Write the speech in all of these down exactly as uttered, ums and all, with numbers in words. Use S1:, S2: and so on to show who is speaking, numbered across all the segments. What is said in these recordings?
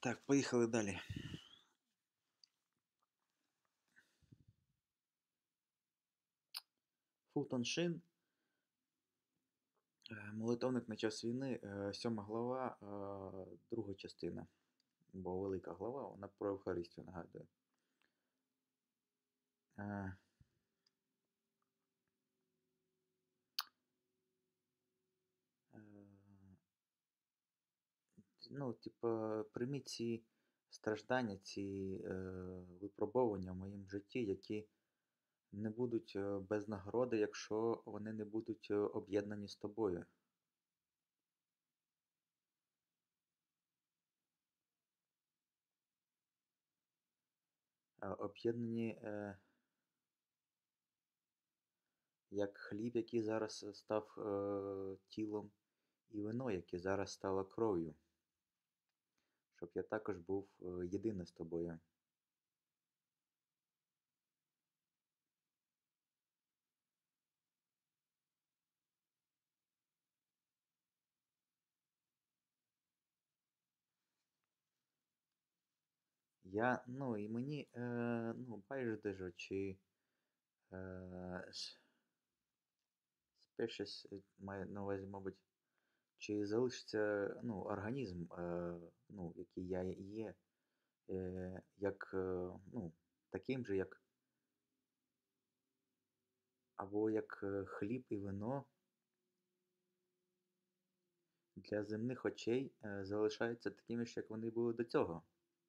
S1: Так, поїхали далі. Фултон Шин, е, молитовник на час війни, е, сьома глава, е, друга частина. Бо велика глава, вона про Евхаристію нагадує. Е, е, ну, типу, прийміть ці страждання, ці е, випробовування в моєму житті, які не будуть е, без нагороди, якщо вони не будуть е, об'єднані з тобою. Е, Об'єднані е, як хліб, який зараз е, став е, тілом, і вино, яке зараз стало кров'ю, щоб я також був е, єдиний з тобою. Я, ну, і мені, е, ну, байдуже, чи е, с- species, е, має на увазі, мабуть, чи залишиться, ну, організм, е, ну, який я є, е, як, е, ну, таким же, як, або як е, хліб і вино для земних очей е, залишаються такими ж, як вони були до цього.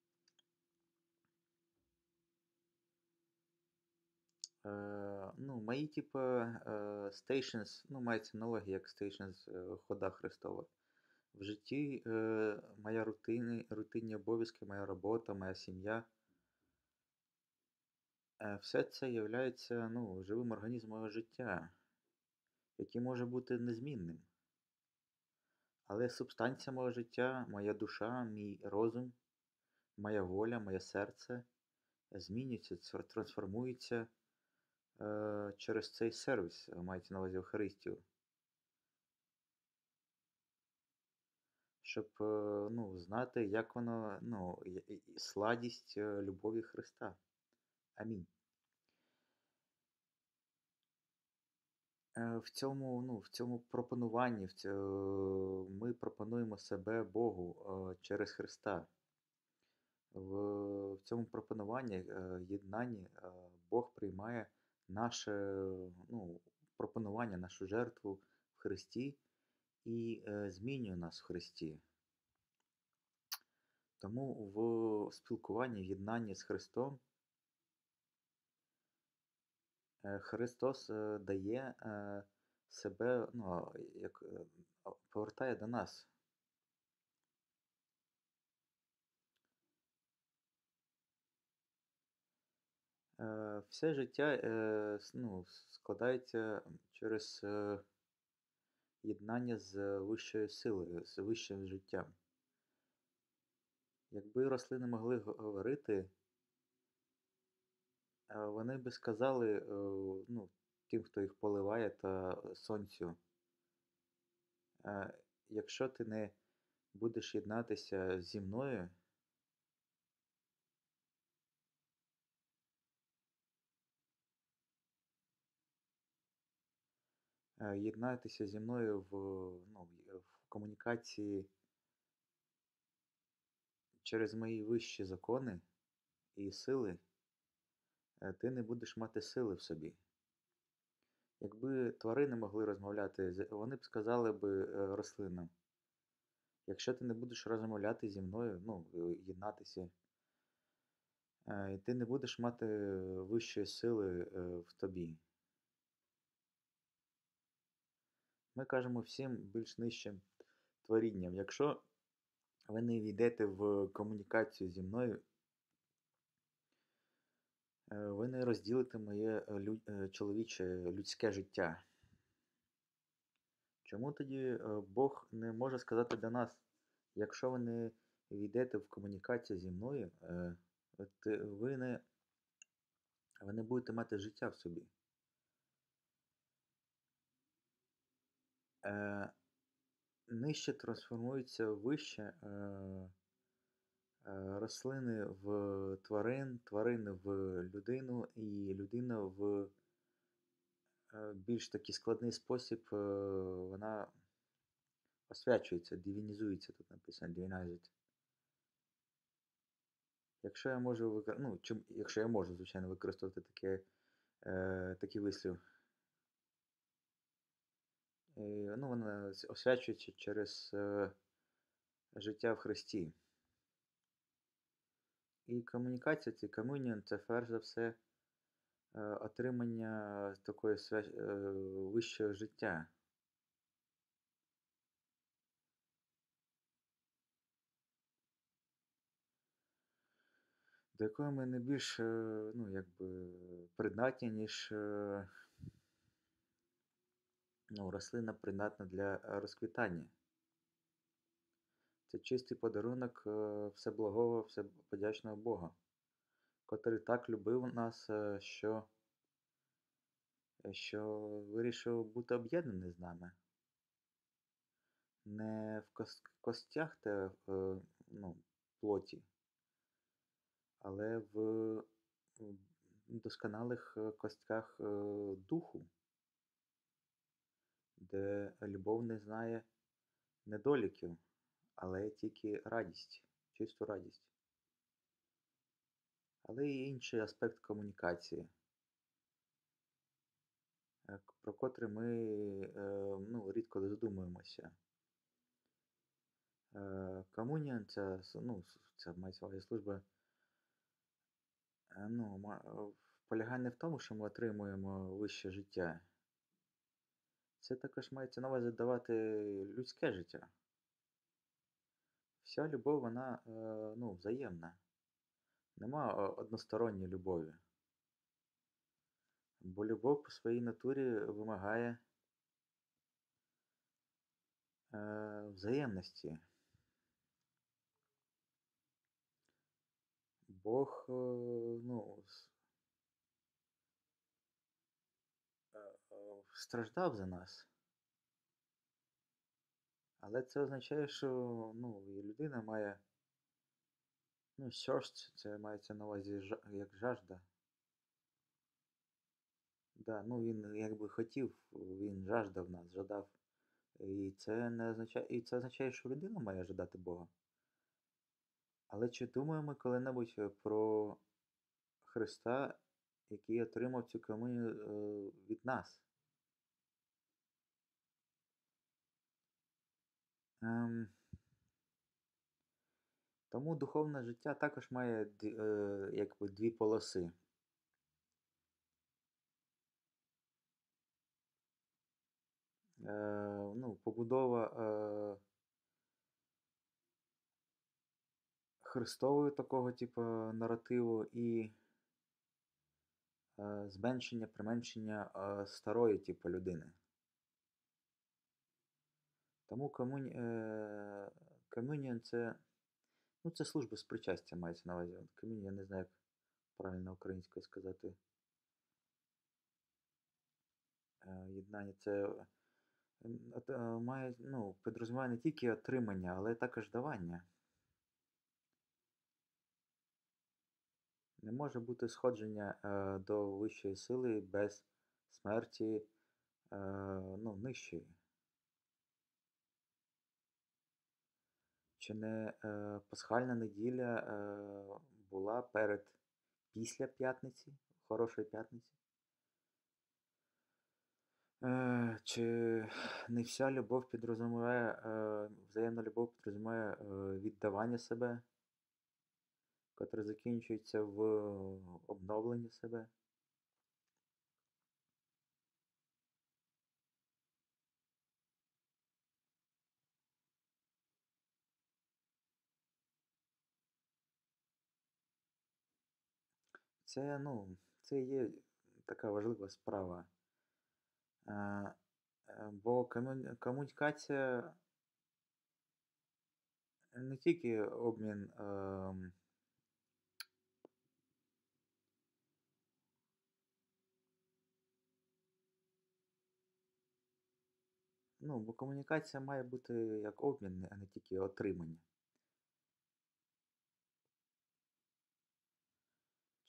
S1: Е, ну, мої, типу, е, stations, ну, мається аналогія як stations е, хода Христова. В житті е, моя рутини, рутинні обов'язки, моя робота, моя сім'я, е, все це є, ну, живим організмом мого життя, який може бути незмінним. Але субстанція мого життя, моя душа, мій розум, моя воля, моє серце змінюється, цр- трансформується е, через цей сервіс, е, мається на увазі Евхаристію. Щоб е, ну, знати, як воно, ну, і- і- і сладість е, любові Христа. Амінь. Е, В цьому, ну, в цьому пропонуванні, в цьому, ми пропонуємо себе Богу е, через Христа. В, в цьому пропонуванні, е, єднанні е, Бог приймає наше, ну, пропонування, нашу жертву в Христі і е, змінює нас в Христі. Тому в спілкуванні, в єднанні з Христом е, Христос е, дає е, себе, ну, як е, повертає до нас. Е, Все життя е, с- ну, складається через е, єднання з вищою силою, з вищим життям. Якби рослини могли г- говорити, е, вони би сказали, е, ну, тим, хто їх поливає, та сонцю, е, якщо ти не будеш єднатися зі мною, е, єднатися зі мною в, ну, в комунікації через мої вищі закони і сили, е, ти не будеш мати сили в собі. Якби тварини могли розмовляти, з- вони б сказали би е, рослинам, якщо ти не будеш розмовляти зі мною, ну, е, єднатися, е, і ти не будеш мати вищої сили е, в тобі. Ми кажемо всім більш нижчим творінням, якщо ви не війдете в комунікацію зі мною, е, ви не розділите моє е, лю- е, чоловіче людське життя. Чому тоді е, Бог не може сказати до нас, якщо ви не війдете в комунікацію зі мною, е, от е, ви не, ви не будете мати життя в собі. Е, Нижче трансформується в вище, е, Е, Рослини в тварин, тварини в людину і людина в е, більш такий складний спосіб е, вона освячується, дивінізується, тут написано divinized. Якщо я можу викор... ну, чим... якщо я можу, звичайно, використовувати таке, е, такий вислів, е, ну, вона с- освячується через е, життя в Христі. І комунікація, це комуніон, це перш за все е, отримання такої свя... е, вищого життя, до якої ми не більш, е, ну, якби, придатні, ніж е, ну, рослина придатна для е, розквітання. Це чистий подарунок е, всеблагого, всеподячного Бога, котрий так любив нас, е, що, е, що вирішив бути об'єднаний з нами. Не в кос- костях та е, ну, плоті, але в в досконалих е, костках е, духу, де любов не знає недоліків, але тільки радість, чисту радість. Але і інший аспект комунікації, е, про котрий ми е, ну, рідко задумуємося. Е, Комунія це, с- ну, с- це мається на увазі служба, е, ну, ма- е, полягає не в тому, що ми отримуємо вище життя. Це також мається на увазі давати людське життя. Вся любов, вона е, ну, взаємна. Нема е, односторонньої любові. Бо любов по своїй натурі вимагає е, взаємності. Бог е, ну, с- е, е, страждав за нас. Але це означає, що ну, і людина має, ну, thirst, це мається на увазі жа- як жажда. Да, ну він якби хотів, він жаждав нас, жадав. І це не означає, і це означає, що людина має жадати Бога. Але чи думаємо ми коли-небудь е, про Христа, який отримав цю комунію е, від нас? Ем, Тому духовне життя також має д- е, якби дві полоси. Е, ну, побудова е, Христового такого, типу, наративу і е, зменшення, применшення е, старої, типу, людини. Тому комуні... е, комуніон це, ну, це служба з причастя мається на увазі. Комуніон, я не знаю, як правильно українською сказати. Е, єднання це м, от, е, має, ну, підрозуміває не тільки отримання, але також давання. Не може бути сходження е, до вищої сили без смерті е, ну, нижчої. Чи не е, пасхальна неділя е, була перед після п'ятниці, хорошої п'ятниці? Е, чи не вся любов підрозуміває, е, взаємна любов підрозуміває е, віддавання себе, котре закінчується в обновленні себе? Це, ну, це є така важлива справа. Е, е, Бо комуні- комунікація не тільки обмін, ем, ну, бо комунікація має бути як обмін, а не тільки отримання.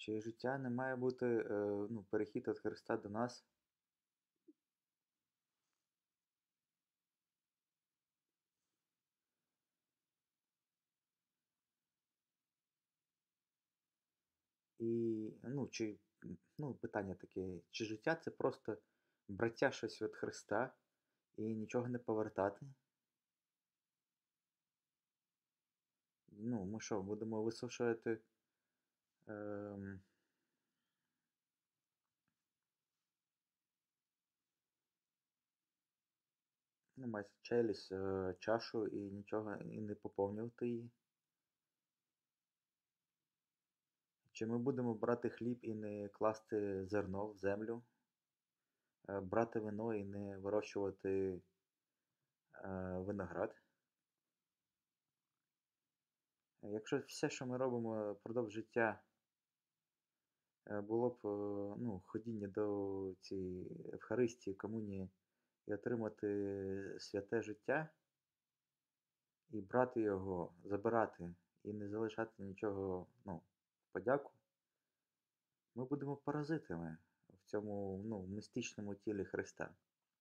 S1: Чи життя не має бути, е, ну, перехід від Христа до нас? І, ну, чи, м, ну, питання таке, чи життя це просто браття щось від Христа і нічого не повертати? Ну, ми що, будемо висушувати, ем, ну, мається челюсть, е, чашу і нічого і не поповнювати її? Чи ми будемо брати хліб і не класти зерно в землю, е, брати вино і не вирощувати е, виноград? Е, Якщо все, що ми робимо впродовж життя, е, було б е, ну, ходіння до цієї Евхаристії, комунії і отримати святе життя, і брати його, забирати і не залишати нічого, ну, в подяку, ми будемо паразитами в цьому, ну, містичному тілі Христа.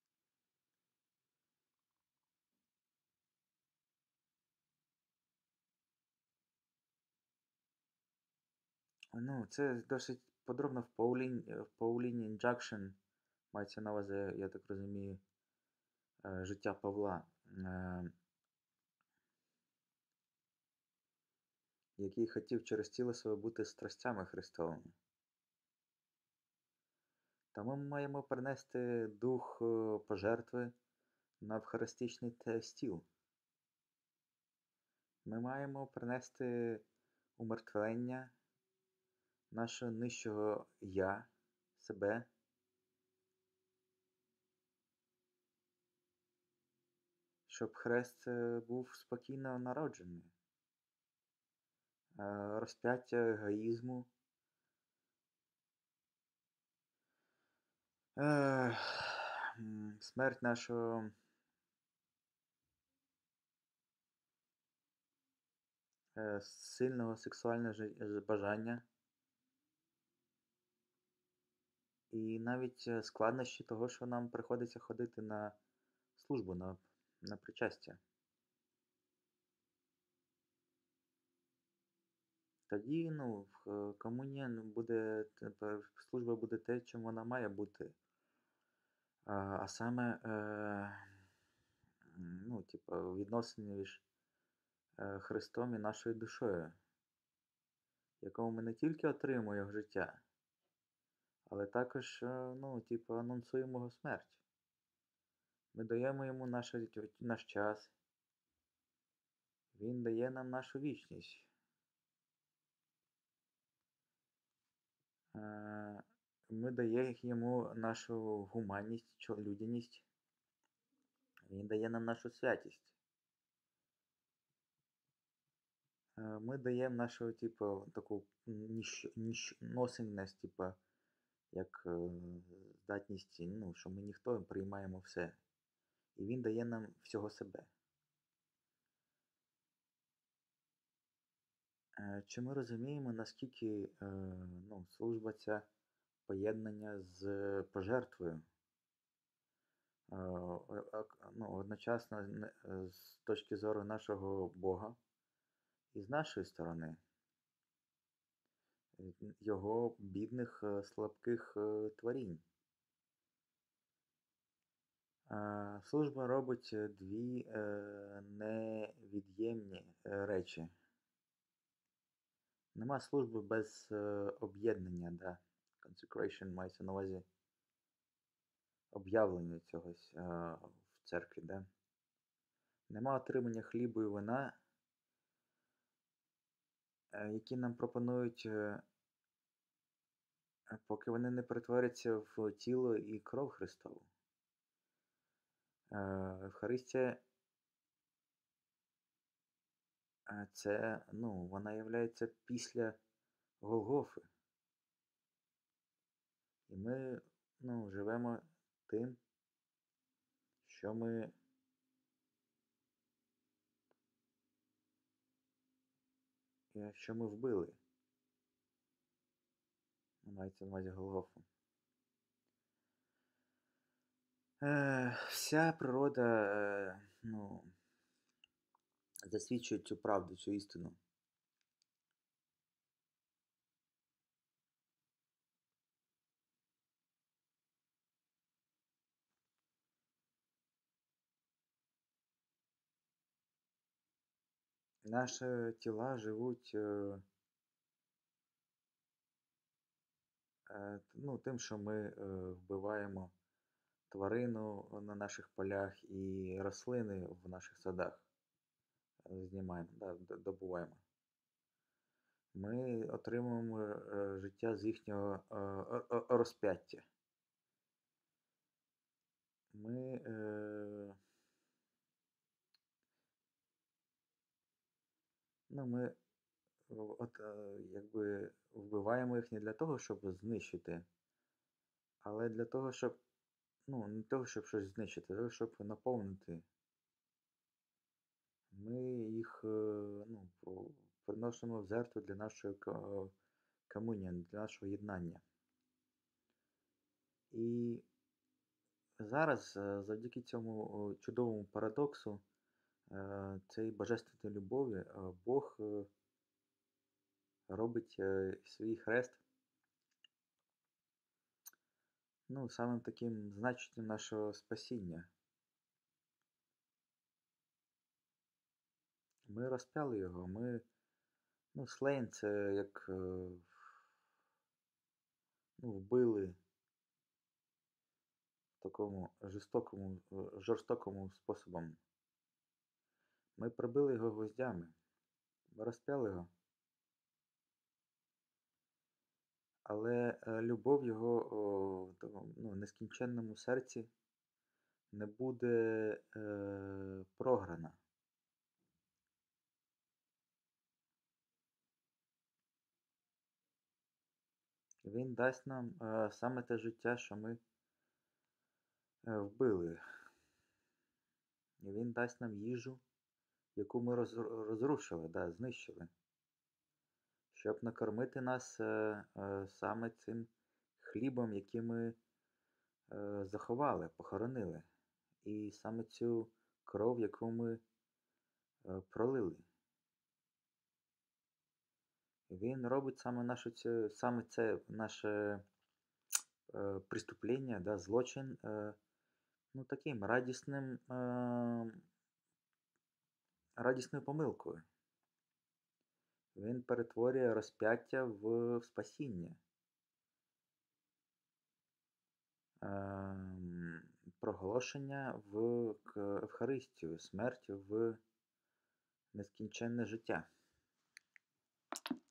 S1: Ну, це досить подробно в Pauline, в Pauline Injunction мається на увазі, я так розумію, е, життя Павла, е, який хотів через тіло своє бути страстями Христовими. Тому ми маємо принести дух е, пожертви на Евхаристичний те- стіл. Ми маємо принести умертвлення нашого нижчого я, себе, щоб хрест е, був спокійно народжений. Е, Розп'яття егоїзму, е, м, смерть нашого е, сильного сексуального жи- е, бажання і навіть е, складнощі того, що нам приходиться ходити на службу, на, на причастя. Тоді, ну, в е, комунія ну, буде, тепер служба буде те, чим вона має бути. А, а саме, е, м, ну, типу, відносини між е, Христом і нашою душою, в якому ми не тільки отримуємо його життя, але також, е, ну, типу, анонсуємо його смерть. Ми даємо йому наше, наш час, він дає нам нашу вічність. Е, Ми даємо йому нашу гуманність, чо- людяність, він дає нам нашу святість. Е, Ми даємо нашу, типу, таку ніщ, ніщ, носинність, типу, як е, здатність, ну, що ми ніхто приймаємо все. І він дає нам всього себе. Е, Чи ми розуміємо, наскільки е, ну, служба ця поєднання з пожертвою? Е, о- ок- ну, одночасно не- е, з точки зору нашого Бога і з нашої сторони, е, його бідних, е, слабких е, творінь. Е, Служба робить е, дві е, невід'ємні е, речі. Нема служби без е, об'єднання, да. Consecration мається на увазі об'явлення цогось е, в церкві, да. Нема отримання хлібу і вина, е, які нам пропонують, е, поки вони не перетворяться в тіло і кров Христову. Е, Евхаристія е, це, ну, вона являється після Голгофи. І ми, ну, живемо тим, що ми, е, що ми вбили. мається на увазі Голгофу. Е, Вся природа е, ну, засвідчує цю правду, цю істину. Наші тіла живуть е, е, ну, тим, що ми е, вбиваємо тварину на наших полях і рослини в наших садах е, знімаємо, да, д- добуваємо. Ми отримуємо е, життя з їхнього е, о- о- розп'яття. Ми, е, ну, ми о- от, е, якби вбиваємо їх не для того, щоб знищити, але для того, щоб, ну, не того, щоб щось знищити, а для того, щоб наповнити. Ми їх е, ну, по- приносимо в жертву для нашої ко- комунії, для нашого єднання. І зараз, е, завдяки цьому о, чудовому парадоксу, е, цієї божественної любові, е, Бог е, робить е, свій хрест, ну, самим таким значенням нашого спасіння. Ми розп'яли його, ми, ну, слейн це як е, ну, вбили такому жорстокому, е, жорстокому способом. Ми прибили його гвоздями, ми розп'яли його, але е, любов його о, в тому, ну, нескінченному серці не буде е, програна. Він дасть нам е, саме те життя, що ми е, вбили. І він дасть нам їжу, яку ми роз, розрушили, да, знищили, щоб накормити нас е, е, саме цим хлібом, який ми е, заховали, похоронили. І саме цю кров, яку ми е, пролили. Він робить саме нашу цю, саме це наше е, преступлення, да, злочин, е, ну, таким радісним, е, радісною помилкою. Він перетворює розп'яття в, в спасіння. Ем, проголошення в к- Евхаристію, смерть в нескінченне життя.